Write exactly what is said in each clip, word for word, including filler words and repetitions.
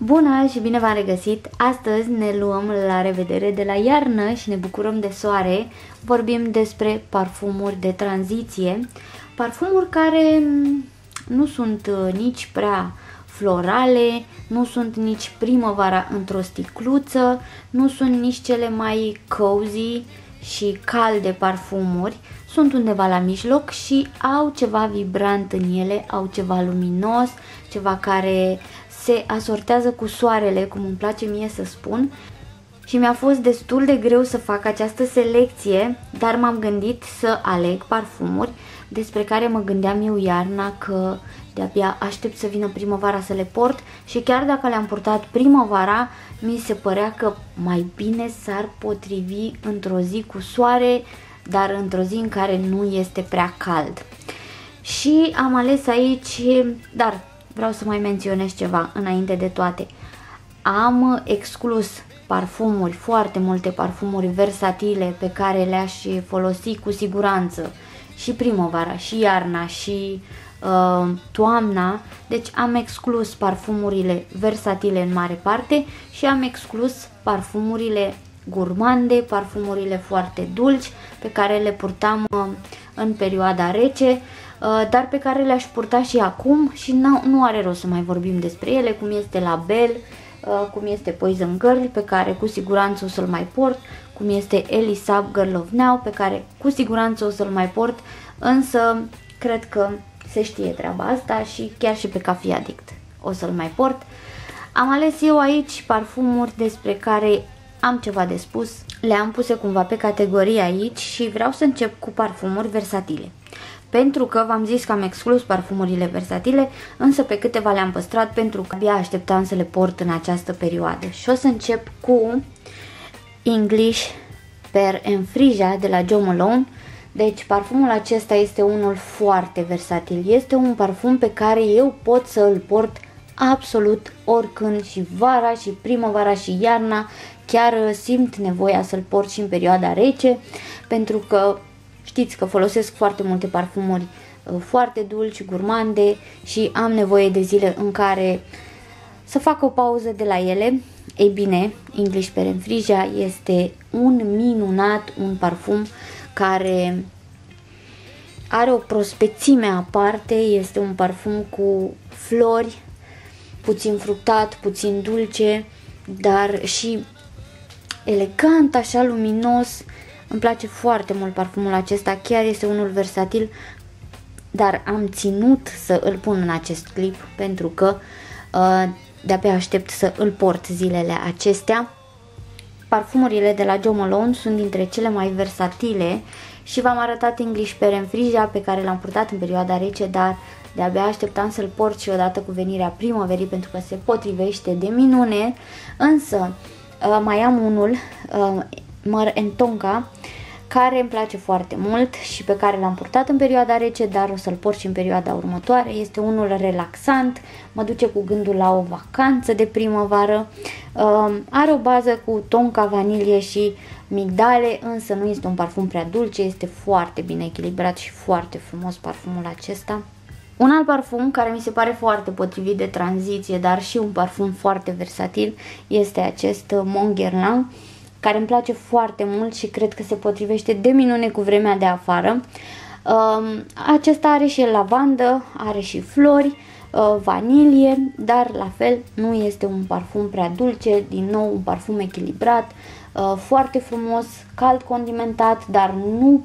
Bună și bine v-am regăsit! Astăzi ne luăm la revedere de la iarnă și ne bucurăm de soare. Vorbim despre parfumuri de tranziție, parfumuri care nu sunt nici prea florale, nu sunt nici primăvara într-o sticluță, nu sunt nici cele mai cozy și calde parfumuri, sunt undeva la mijloc și au ceva vibrant în ele, au ceva luminos, ceva care se asortează cu soarele, cum îmi place mie să spun. Și mi-a fost destul de greu să fac această selecție, dar m-am gândit să aleg parfumuri despre care mă gândeam eu iarna că de-abia aștept să vină primăvara să le port și chiar dacă le-am purtat primăvara, mi se părea că mai bine s-ar potrivi într-o zi cu soare, dar într-o zi în care nu este prea cald. Și am ales aici, dar vreau să mai menționez ceva înainte de toate. Am exclus parfumuri, foarte multe parfumuri versatile pe care le-aș folosi cu siguranță și primăvara, și iarna, și uh, toamna. Deci am exclus parfumurile versatile în mare parte și am exclus parfumurile gurmande, parfumurile foarte dulci pe care le purtam uh, în perioada rece, dar pe care le-aș purta și acum și nu are rost să mai vorbim despre ele, cum este La Belle, cum este Poison Girl, pe care cu siguranță o să-l mai port, cum este Elie Saab Girl of Now, pe care cu siguranță o să-l mai port, însă cred că se știe treaba asta și chiar și pe Coffee Addict o să-l mai port. Am ales eu aici parfumuri despre care am ceva de spus, le-am puse cumva pe categorie aici și vreau să încep cu parfumuri versatile. Pentru că v-am zis că am exclus parfumurile versatile, însă pe câteva le-am păstrat pentru că abia așteptam să le port în această perioadă. Și o să încep cu English Per Enfrisia de la Jo Malone. Deci parfumul acesta este unul foarte versatil. Este un parfum pe care eu pot să îl port absolut oricând, și vara, și primăvara, și iarna. Chiar simt nevoia să-l port și în perioada rece, pentru că știți că folosesc foarte multe parfumuri uh, foarte dulci, gurmande și am nevoie de zile în care să fac o pauză de la ele. Ei bine, English Per Enfrisia este un minunat, un parfum care are o prospețime aparte, este un parfum cu flori, puțin fructat, puțin dulce, dar și elegant, așa luminos. Îmi place foarte mult parfumul acesta, chiar este unul versatil, dar am ținut să îl pun în acest clip pentru că uh, de-abia aștept să îl port zilele acestea. Parfumurile de la Jo Malone sunt dintre cele mai versatile și v-am arătat English Per Enfrisia pe care l-am purtat în perioada rece, dar de-abia așteptam să-l port și odată cu venirea primăverii pentru că se potrivește de minune. Însă uh, mai am unul, uh, Măr and Tonka, care îmi place foarte mult și pe care l-am purtat în perioada rece, dar o să-l port și în perioada următoare. Este unul relaxant, mă duce cu gândul la o vacanță de primăvară. Uh, are o bază cu tonka, vanilie și migdale, însă nu este un parfum prea dulce, este foarte bine echilibrat și foarte frumos parfumul acesta. Un alt parfum care mi se pare foarte potrivit de tranziție, dar și un parfum foarte versatil, este acest Mon Guerlain, care îmi place foarte mult și cred că se potrivește de minune cu vremea de afară. Uh, acesta are și lavandă, are și flori, uh, vanilie, dar la fel nu este un parfum prea dulce, din nou un parfum echilibrat, uh, foarte frumos, cald condimentat, dar nu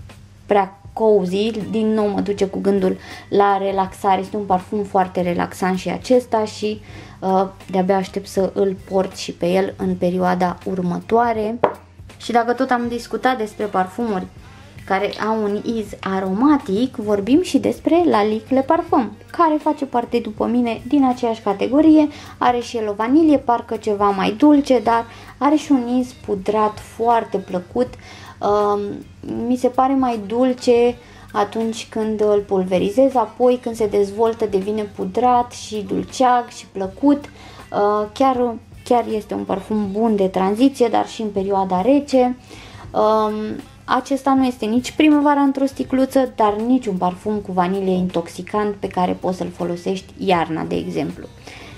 prea cozy, din nou mă duce cu gândul la relaxare. Este un parfum foarte relaxant și acesta și uh, de-abia aștept să îl port și pe el în perioada următoare. Și dacă tot am discutat despre parfumuri care au un iz aromatic, vorbim și despre Lalique Le Parfum, care face parte, după mine, din aceeași categorie. Are și el o vanilie, parcă ceva mai dulce, dar are și un iz pudrat foarte plăcut. Uh, mi se pare mai dulce atunci când îl pulverizez, apoi când se dezvoltă devine pudrat și dulceag și plăcut. Uh, chiar, chiar este un parfum bun de tranziție, dar și în perioada rece. Uh, acesta nu este nici primăvara într-o sticluță, dar nici un parfum cu vanilie intoxicant pe care poți să-l folosești iarna, de exemplu.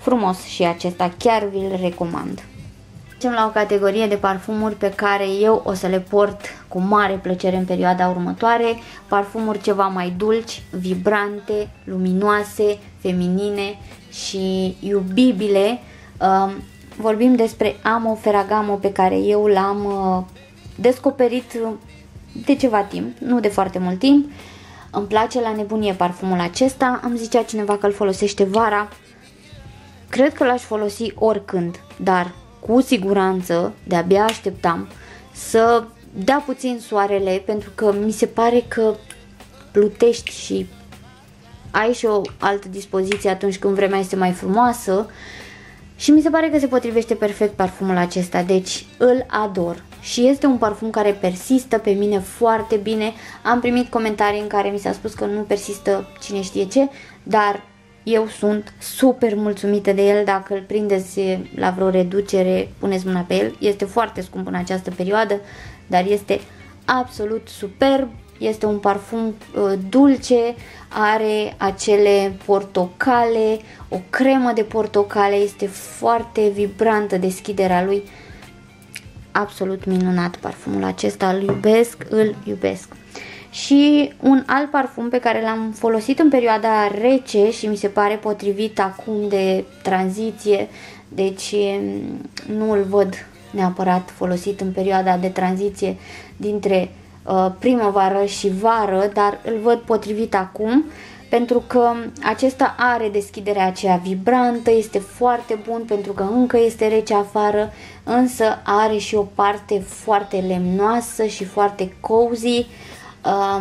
frumos și acesta, chiar vi-l recomand. Trecem la o categorie de parfumuri pe care eu o să le port cu mare plăcere în perioada următoare, parfumuri ceva mai dulci, vibrante, luminoase, feminine și iubibile. Vorbim despre Amo Ferragamo, pe care eu l-am descoperit de ceva timp, nu de foarte mult timp. Îmi place la nebunie parfumul acesta, îmi zicea cineva că îl folosește vara. Cred că l-aș folosi oricând, dar cu siguranță de-abia așteptam să dea puțin soarele, pentru că mi se pare că plutești și ai și o altă dispoziție atunci când vremea este mai frumoasă și mi se pare că se potrivește perfect parfumul acesta, deci îl ador. Și este un parfum care persistă pe mine foarte bine. Am primit comentarii în care mi s-a spus că nu persistă cine știe ce, dar eu sunt super mulțumită de el. Dacă îl prindeți la vreo reducere, puneți mâna pe el. Este foarte scump în această perioadă, dar este absolut superb. Este un parfum uh, dulce, are acele portocale, o cremă de portocale, este foarte vibrantă deschiderea lui. Absolut minunat parfumul acesta, îl iubesc, îl iubesc. Și un alt parfum pe care l-am folosit în perioada rece și mi se pare potrivit acum de tranziție, deci nu îl văd neapărat folosit în perioada de tranziție dintre uh, primăvară și vară, dar îl văd potrivit acum, pentru că acesta are deschiderea aceea vibrantă, este foarte bun pentru că încă este rece afară, însă are și o parte foarte lemnoasă și foarte cozy, um,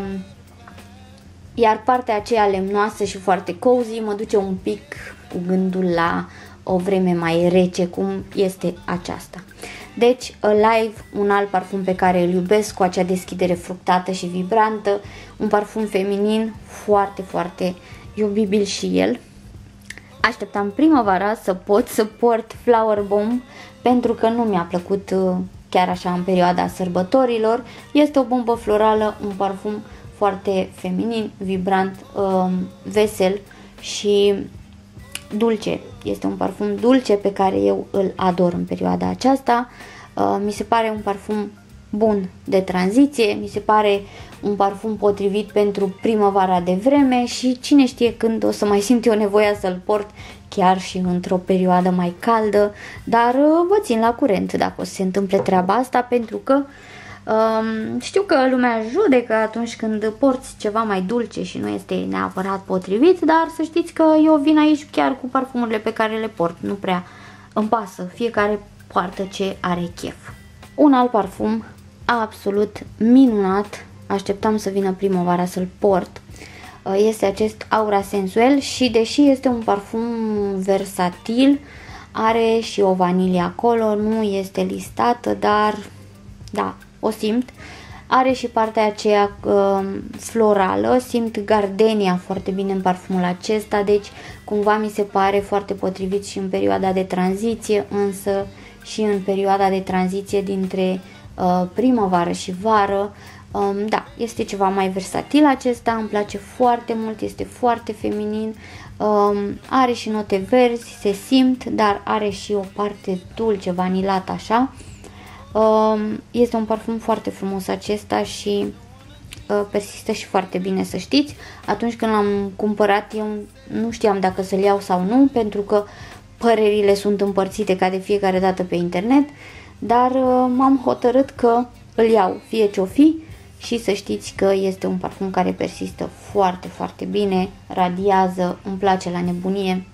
iar partea aceea lemnoasă și foarte cozy mă duce un pic cu gândul la o vreme mai rece, cum este aceasta. Deci, Alive, un alt parfum pe care îl iubesc, cu acea deschidere fructată și vibrantă, un parfum feminin foarte, foarte iubibil și el. Așteptam primăvara să pot să port Flower Bomb, pentru că nu mi-a plăcut chiar așa în perioada sărbătorilor. Este o bombă florală, un parfum foarte feminin, vibrant, vesel și dulce. Este un parfum dulce pe care eu îl ador în perioada aceasta. Uh, mi se pare un parfum bun de tranziție, mi se pare un parfum potrivit pentru primăvara de vreme și cine știe când o să mai simt eu nevoia să-l port chiar și într-o perioadă mai caldă, dar uh, vă țin la curent dacă o să se întâmple treaba asta, pentru că Um, știu că lumea judecă atunci când porți ceva mai dulce și nu este neapărat potrivit, dar să știți că eu vin aici chiar cu parfumurile pe care le port, nu prea îmi pasă, fiecare poartă ce are chef. Un alt parfum absolut minunat, așteptam să vină primăvara să-l port, este acest Aura Sensuel și deși este un parfum versatil, are și o vanilie acolo, nu este listată, dar da, o simt. Are și partea aceea uh, florală, simt gardenia foarte bine în parfumul acesta, deci cumva mi se pare foarte potrivit și în perioada de tranziție, însă și în perioada de tranziție dintre uh, primăvară și vară. Um, da, este ceva mai versatil acesta, îmi place foarte mult, este foarte feminin, um, are și note verzi, se simt, dar are și o parte dulce, vanilată așa. Este un parfum foarte frumos acesta și persistă și foarte bine, să știți. Atunci când l-am cumpărat eu nu știam dacă să-l iau sau nu, pentru că părerile sunt împărțite ca de fiecare dată pe internet, dar m-am hotărât că îl iau fie ce-o fi și să știți că este un parfum care persistă foarte, foarte bine, radiază, îmi place la nebunie.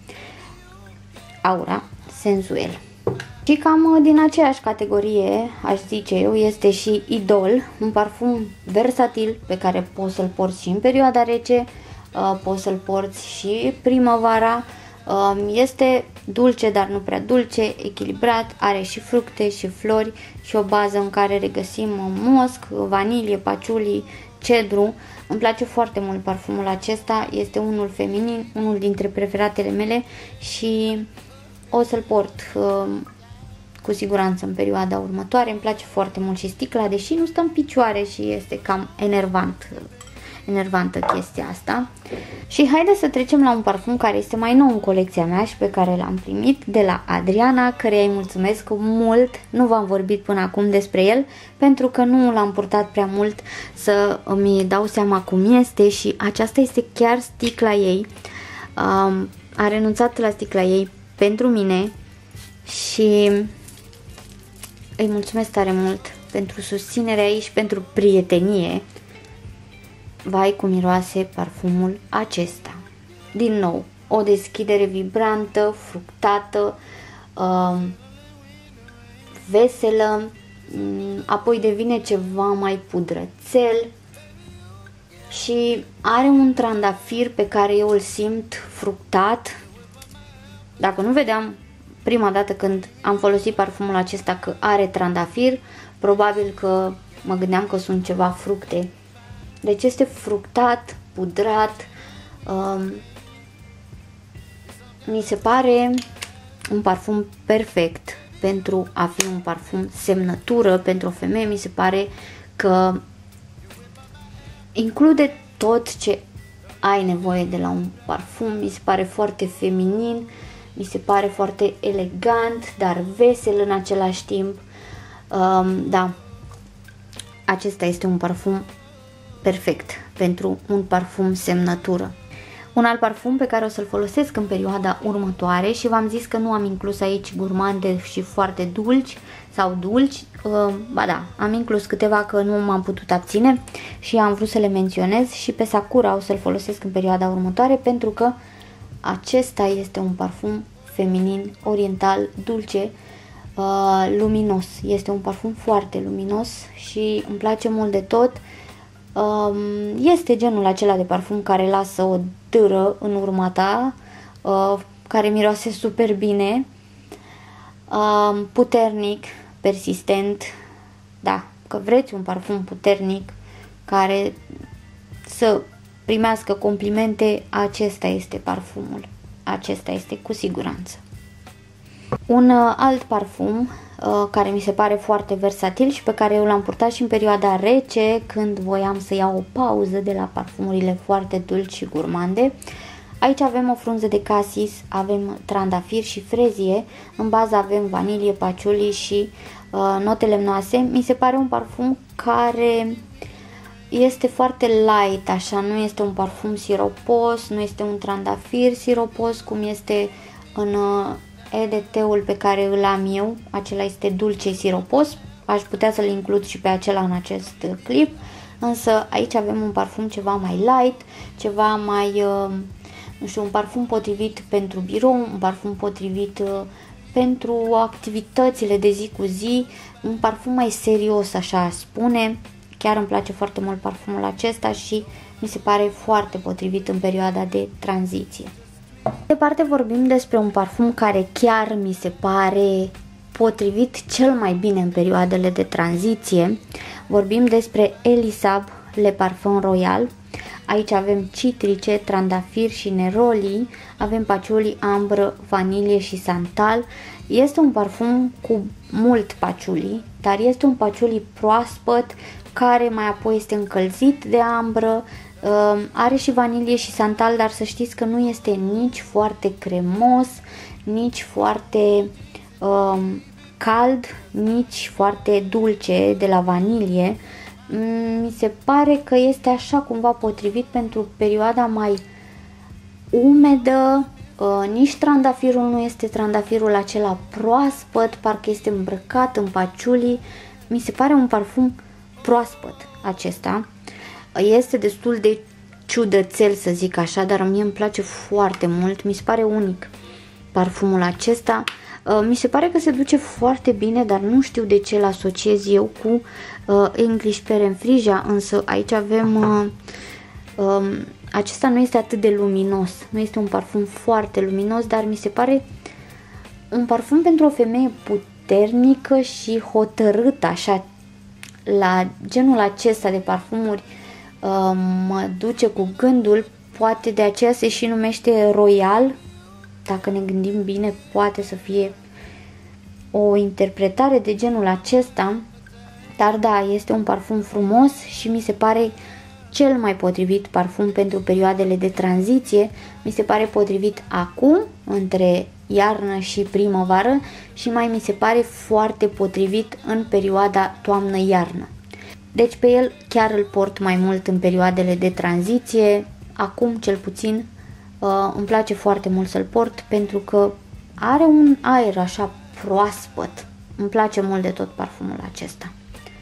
Aura Sensuel. Și cam din aceeași categorie, aș zice eu, este și Idol, un parfum versatil pe care poți să-l porți și în perioada rece, poți să-l porți și primăvara. Este dulce, dar nu prea dulce, echilibrat, are și fructe și flori și o bază în care regăsim mosc, vanilie, paciuli, cedru. Îmi place foarte mult parfumul acesta, este unul feminin, unul dintre preferatele mele și o să-l port cu siguranță în perioada următoare. Îmi place foarte mult și sticla, deși nu stă în picioare și este cam enervant enervantă chestia asta. Și haideți să trecem la un parfum care este mai nou în colecția mea și pe care l-am primit de la Adriana, căreia îi mulțumesc mult. Nu v-am vorbit până acum despre el pentru că nu l-am purtat prea mult să îmi dau seama cum este și aceasta este chiar sticla ei. Um, a renunțat la sticla ei pentru mine și îi mulțumesc tare mult pentru susținerea ei și pentru prietenie. Vai cum miroase parfumul acesta. Din nou, o deschidere vibrantă, fructată, uh, veselă, apoi devine ceva mai pudrățel și are un trandafir pe care eu îl simt fructat. Dacă nu vedeam prima dată când am folosit parfumul acesta că are trandafir, probabil că mă gândeam că sunt ceva fructe. Deci este fructat, pudrat, um, mi se pare un parfum perfect pentru a fi un parfum semnătură pentru o femeie. Mi se pare că include tot ce ai nevoie de la un parfum. Mi se pare foarte feminin, mi se pare foarte elegant, dar vesel în același timp. Um, da, acesta este un parfum perfect pentru un parfum semnătură. Un alt parfum pe care o să-l folosesc în perioada următoare și v-am zis că nu am inclus aici gurmande și foarte dulci sau dulci, uh, ba da, am inclus câteva că nu m-am putut abține și am vrut să le menționez și pe Sakura o să-l folosesc în perioada următoare pentru că acesta este un parfum feminin, oriental, dulce, uh, luminos. Este un parfum foarte luminos și îmi place mult de tot. Um, este genul acela de parfum care lasă o dâră în urma ta, uh, care miroase super bine, uh, puternic, persistent. Da, că vreți un parfum puternic care să primească complimente, acesta este parfumul. Acesta este cu siguranță. Un uh, alt parfum uh, care mi se pare foarte versatil și pe care eu l-am purtat și în perioada rece, când voiam să iau o pauză de la parfumurile foarte dulci și gurmande. Aici avem o frunză de casis, avem trandafir și frezie, în bază avem vanilie, paciuli și uh, note lemnoase. Mi se pare un parfum care este foarte light, așa, nu este un parfum siropos, nu este un trandafir siropos cum este în uh, E D T-ul pe care îl am eu. Acela este dulce siropos, aș putea să-l includ și pe acela în acest clip, însă aici avem un parfum ceva mai light, ceva mai, uh, nu știu, un parfum potrivit pentru birou, un parfum potrivit uh, pentru activitățile de zi cu zi, un parfum mai serios, așa aș spune. Chiar îmi place foarte mult parfumul acesta și mi se pare foarte potrivit în perioada de tranziție. De departe vorbim despre un parfum care chiar mi se pare potrivit cel mai bine în perioadele de tranziție. Vorbim despre Elisab Le Parfum Royal. Aici avem citrice, trandafir și neroli, avem paciuli, ambră, vanilie și santal. Este un parfum cu mult paciuli, dar este un paciuli proaspăt care mai apoi este încălzit de ambră. Are și vanilie și santal, dar să știți că nu este nici foarte cremos, nici foarte um, cald, nici foarte dulce de la vanilie. Mi se pare că este așa cumva potrivit pentru perioada mai umedă. Uh, nici trandafirul nu este trandafirul acela proaspăt, parcă este îmbrăcat în paciuli. Mi se pare un parfum proaspăt acesta. Este destul de ciudățel, să zic așa, dar mie îmi place foarte mult, mi se pare unic parfumul acesta. Mi se pare că se duce foarte bine, dar nu știu de ce îl asociez eu cu English Pear Freesia, însă aici avem, acesta nu este atât de luminos, nu este un parfum foarte luminos, dar mi se pare un parfum pentru o femeie puternică și hotărâtă, așa, la genul acesta de parfumuri. Uh, mă duce cu gândul, poate de aceea se și numește Royal, dacă ne gândim bine, poate să fie o interpretare de genul acesta, dar da, este un parfum frumos și mi se pare cel mai potrivit parfum pentru perioadele de tranziție. Mi se pare potrivit acum, între iarnă și primăvară, și mai mi se pare foarte potrivit în perioada toamnă-iarnă. Deci pe el chiar îl port mai mult în perioadele de tranziție. Acum cel puțin îmi place foarte mult să-l port pentru că are un aer așa proaspăt. Îmi place mult de tot parfumul acesta.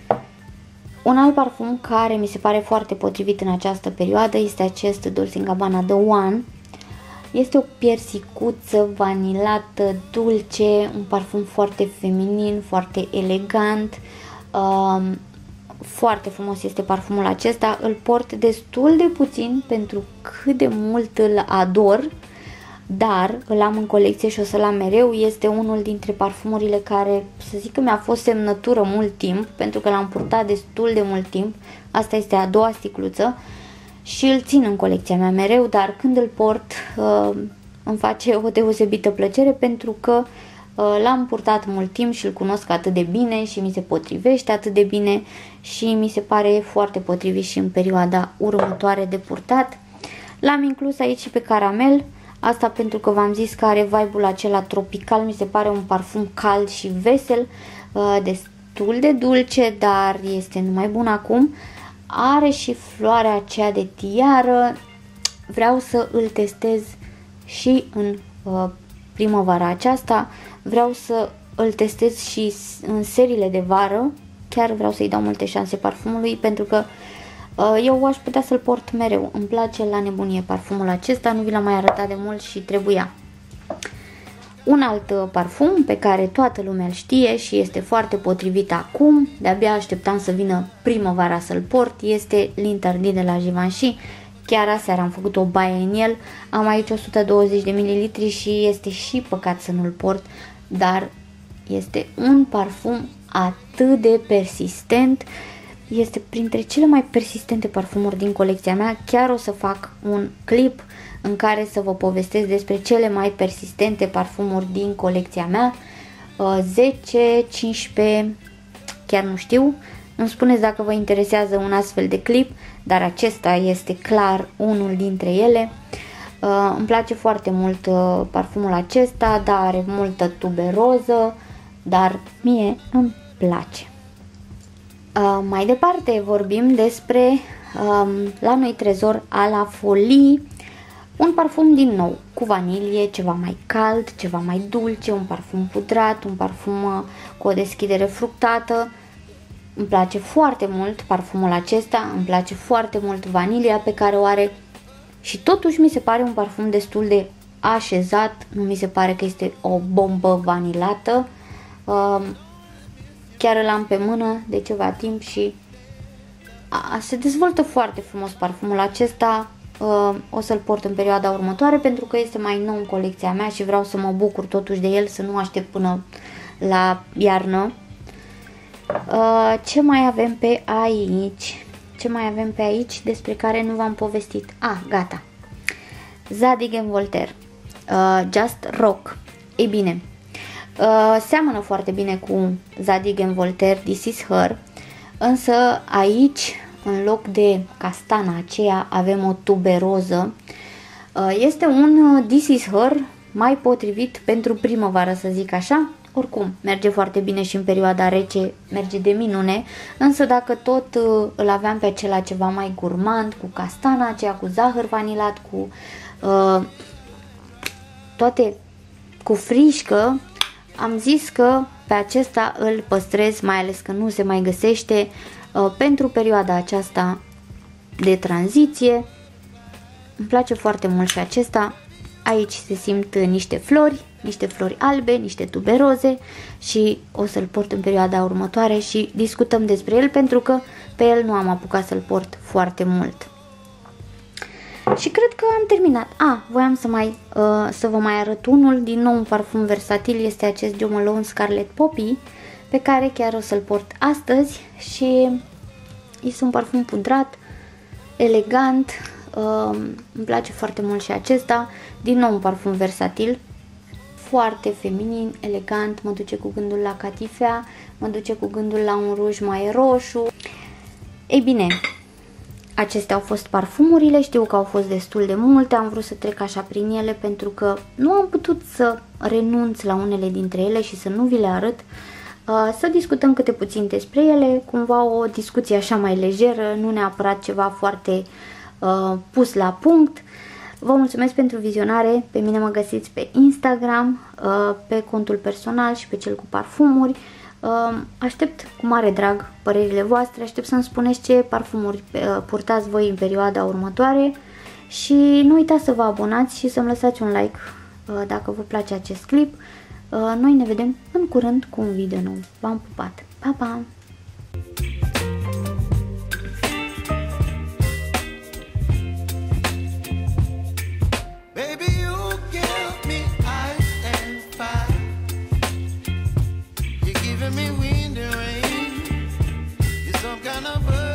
Un alt parfum care mi se pare foarte potrivit în această perioadă este acest Dolce and Gabbana The One. Este o piersicuță vanilată, dulce, un parfum foarte feminin, foarte elegant. Um, foarte frumos este parfumul acesta. Îl port destul de puțin pentru cât de mult îl ador, dar îl am în colecție și o să-l am mereu. Este unul dintre parfumurile care, să zic că mi-a fost semnătură mult timp, pentru că l-am purtat destul de mult timp. Asta este a doua sticluță și îl țin în colecția mea mereu, dar când îl port uh, îmi face o deosebită plăcere pentru că uh, l-am purtat mult timp și îl cunosc atât de bine și mi se potrivește atât de bine și mi se pare foarte potrivit și în perioada următoare de purtat. L-am inclus aici și pe caramel. Asta pentru că v-am zis că are vibe-ul acela tropical, mi se pare un parfum cald și vesel, destul de dulce, dar este numai bun acum. Are și floarea aceea de tiară, vreau să îl testez și în primăvara aceasta, vreau să îl testez și în seriile de vară, chiar vreau să-i dau multe șanse parfumului pentru că eu aș putea să-l port mereu. Îmi place la nebunie parfumul acesta, nu vi l-am mai arătat de mult și trebuia. Un alt parfum pe care toată lumea îl știe și este foarte potrivit acum, de-abia așteptam să vină primăvara să-l port, este L'Interdit de la Givenchy. Chiar aseară am făcut o baie în el, am aici o sută douăzeci de mililitri și este și păcat să nu-l port, dar este un parfum atât de persistent. Este printre cele mai persistente parfumuri din colecția mea. Chiar o să fac un clip în care să vă povestesc despre cele mai persistente parfumuri din colecția mea. zece, cincisprezece, chiar nu știu. Nu-mi spuneți dacă vă interesează un astfel de clip, dar acesta este clar unul dintre ele. Îmi place foarte mult parfumul acesta, dar are multă tuberoză, dar mie îmi place. Uh, mai departe vorbim despre um, La Noi Trezor a la Folie, un parfum din nou cu vanilie, ceva mai cald, ceva mai dulce, un parfum pudrat, un parfum uh, cu o deschidere fructată. Îmi place foarte mult parfumul acesta, îmi place foarte mult vanilia pe care o are și totuși mi se pare un parfum destul de așezat, nu mi se pare că este o bombă vanilată. Uh, Chiar îl am pe mână de ceva timp și a, se dezvoltă foarte frumos parfumul acesta. Uh, o să-l port în perioada următoare pentru că este mai nou în colecția mea și vreau să mă bucur totuși de el, să nu aștept până la iarnă. Uh, ce mai avem pe aici? Ce mai avem pe aici despre care nu v-am povestit? Ah, gata. Zadig and Voltaire. Uh, Just Rock. Ei bine, Uh, seamănă foarte bine cu Zadig and Voltaire This Is Her, însă aici, în loc de castana aceea, avem o tuberoză. Uh, este un This Is Her mai potrivit pentru primăvară, să zic așa. Oricum, merge foarte bine și în perioada rece, merge de minune, însă dacă tot uh, îl aveam pe acela ceva mai gurmand, cu castana aceea, cu zahăr vanilat, cu uh, toate, cu frișcă, am zis că pe acesta îl păstrez, mai ales că nu se mai găsește uh, pentru perioada aceasta de tranziție. Îmi place foarte mult și acesta. Aici se simt niște flori, niște flori albe, niște tuberoze și o să-l port în perioada următoare și discutăm despre el pentru că pe el nu am apucat să-l port foarte mult. Și cred că am terminat. Ah, voiam să, mai, uh, să vă mai arăt unul, din nou un parfum versatil, este acest Jo Malone Scarlet Poppy, pe care chiar o să-l port astăzi și este un parfum pudrat, elegant, uh, îmi place foarte mult și acesta, din nou un parfum versatil, foarte feminin, elegant, mă duce cu gândul la catifea, mă duce cu gândul la un ruj mai roșu. Ei bine, acestea au fost parfumurile, știu că au fost destul de multe, am vrut să trec așa prin ele pentru că nu am putut să renunț la unele dintre ele și să nu vi le arăt, să discutăm câte puțin despre ele, cumva o discuție așa mai lejeră, nu neapărat ceva foarte uh, pus la punct. Vă mulțumesc pentru vizionare, pe mine mă găsiți pe Instagram, uh, pe contul personal și pe cel cu parfumuri. Uh, aștept cu mare drag părerile voastre, aștept să-mi spuneți ce parfumuri uh, purtați voi în perioada următoare și nu uitați să vă abonați și să-mi lăsați un like uh, dacă vă place acest clip. Uh, noi ne vedem în curând cu un video nou. V-am pupat! Pa, pa! Me wind and rain, you're some kind of bird.